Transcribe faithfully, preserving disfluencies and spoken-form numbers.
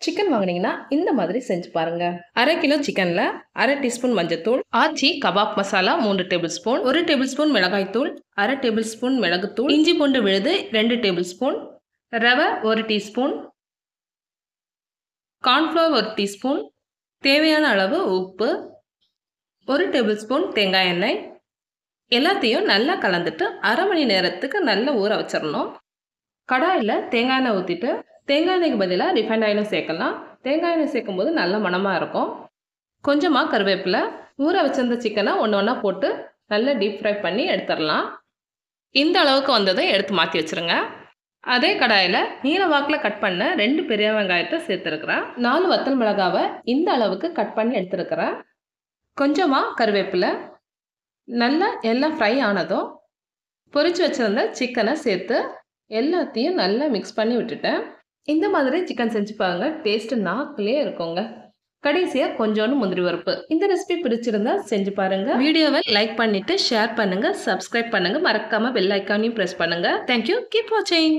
Chicken வாங்குனீங்கன்னா இந்த மாதிரி செஞ்சு பாருங்க. அரை கிலோ சிக்கன்ல அரை டீஸ்பூன் மஞ்சத்தூள், ஆச்சி கபாப் மசாலா மூன்று டேபிள் ஸ்பூன், ஒரு டேபிள் ஸ்பூன் மிளகாய் தூள், அரை டேபிள் ஸ்பூன் மிளகுத்தூள், இஞ்சி பூண்டு விழுது ரெண்டு டேபிள் ஸ்பூன், ரவை ஒரு டீஸ்பூன், கார்ன்ஃப்ளவர் ஒரு டீஸ்பூன், தேவையான அளவு உப்பு, ஒரு டேபிள் ஸ்பூன் தேங்காய் எண்ணெய், எல்லாத்தையும் நல்லா கலந்துட்டு அரை மணி நேரத்துக்கு நல்லா ஊற வச்சிடணும். கடாயில் தேங்காய் எண்ணெய் ஊற்றிட்டு தேங்காய் எண்ணெய்க்கு பதிலாக ரிஃபைண்ட் ஆயிலும் சேர்க்கலாம். தேங்காய் எண்ணெய் சேர்க்கும் போது நல்ல மணமாக இருக்கும். கொஞ்சமாக கருவேப்பிலை, ஊற வச்சிருந்த சிக்கனை ஒன்று ஒன்றா போட்டு நல்லா டீப் ஃப்ரை பண்ணி எடுத்துடலாம். இந்த அளவுக்கு வந்ததை எடுத்து மாற்றி வச்சுருங்க. அதே கடாயில் நீல வாக்கில் கட் பண்ண ரெண்டு பெரிய வெங்காயத்தை சேர்த்துருக்குறேன். நாலு வத்தல் மிளகாவை இந்த அளவுக்கு கட் பண்ணி எடுத்துருக்கிறேன். கொஞ்சமாக கருவேப்பிலை, நல்லா எல்லாம் ஃப்ரை ஆனதும் பொரிச்சு வச்சுருந்த சிக்கனை சேர்த்து எல்லாத்தையும் நல்லா மிக்ஸ் பண்ணி விட்டுட்டேன். இந்த மாதிரி சிக்கன் செஞ்சு பாருங்க, டேஸ்ட்டு நாக்கிலே இருக்குங்க. கடைசியாக கொஞ்சோண்டு முந்திரி பருப்பு. இந்த ரெசிபி பிடிச்சிருந்தா செஞ்சு பாருங்க. வீடியோவை லைக் பண்ணிட்டு ஷேர் பண்ணுங்க, சப்ஸ்கிரைப் பண்ணுங்க, மறக்காம பெல் ஐக்கானையும் ப்ரெஸ் பண்ணுங்க. தேங்க்யூ. கீப் வாட்சிங்.